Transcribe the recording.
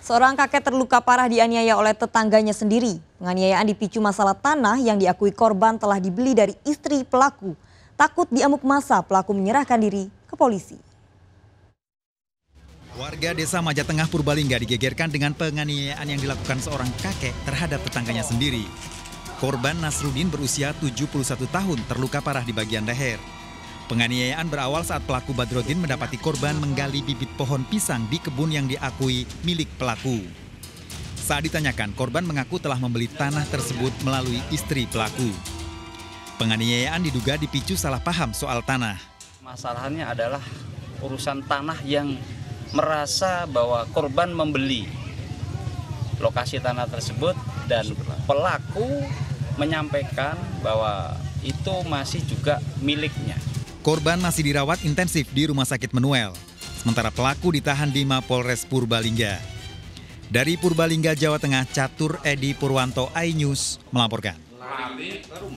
Seorang kakek terluka parah dianiaya oleh tetangganya sendiri. Penganiayaan dipicu masalah tanah yang diakui korban telah dibeli dari istri pelaku. Takut diamuk massa, pelaku menyerahkan diri ke polisi. Warga desa Majatengah Purbalingga digegerkan dengan penganiayaan yang dilakukan seorang kakek terhadap tetangganya sendiri. Korban Nasrudin berusia 71 tahun terluka parah di bagian leher. Penganiayaan berawal saat pelaku Badrodin mendapati korban menggali bibit pohon pisang di kebun yang diakui milik pelaku. Saat ditanyakan, korban mengaku telah membeli tanah tersebut melalui istri pelaku. Penganiayaan diduga dipicu salah paham soal tanah. Masalahnya adalah urusan tanah yang merasa bahwa korban membeli lokasi tanah tersebut dan pelaku menyampaikan bahwa itu masih juga miliknya. Korban masih dirawat intensif di Rumah Sakit Menuel, sementara pelaku ditahan di Mapolres Purbalingga. Dari Purbalingga, Jawa Tengah, Catur Edi Purwanto, iNews melaporkan.